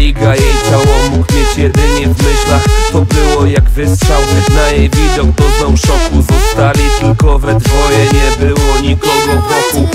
Dźwiga jej ciało, mógł mieć jedynie w myślach. To było jak wystrzał, na jej widok doznał szoku. Zostali tylko we dwoje, nie było nikogo wokół.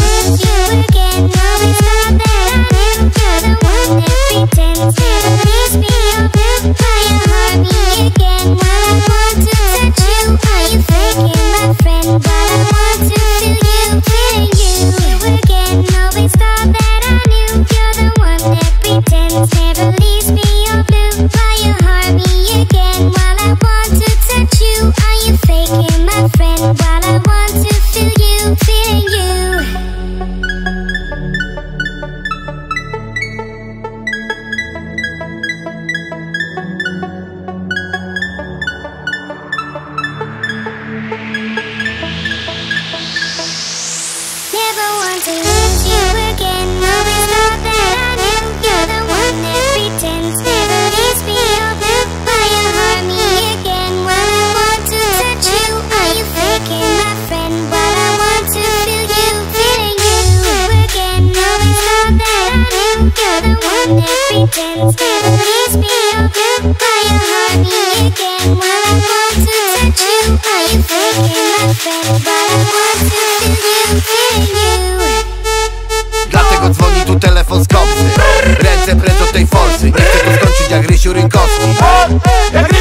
Pretends never leaves me open. Why you hurt me again while I want to touch you? Are you faking my friend while I want to feel you, feeling you? Dlatego dzwoni tu telefon z kopcy. Ręce prędzą tej forsy. Nie chcę tu skończyć jak Rysiu Rynkowski.